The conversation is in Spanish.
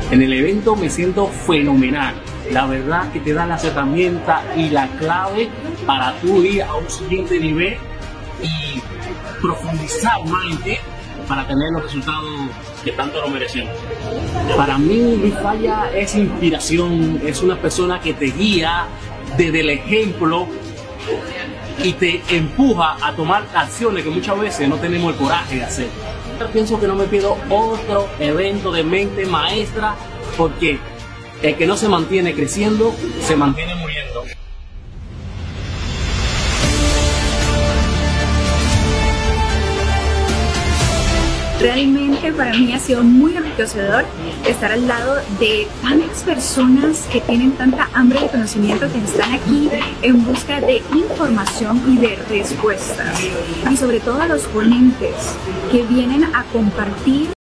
En el evento me siento fenomenal. La verdad que te da las herramientas y la clave para tú ir a un siguiente nivel y profundizar más en ti para tener los resultados que tanto lo merecemos. Para mí, Luis Falla es inspiración, es una persona que te guía desde el ejemplo y te empuja a tomar acciones que muchas veces no tenemos el coraje de hacer. Pienso que no me pierdo otro evento de mente maestra, porque el que no se mantiene creciendo, se mantiene muriendo. Realmente para mí ha sido muy enriquecedor estar al lado de tantas personas que tienen tanta hambre de conocimiento, que están aquí en busca de información y de respuestas. Y sobre todo a los ponentes que vienen a compartir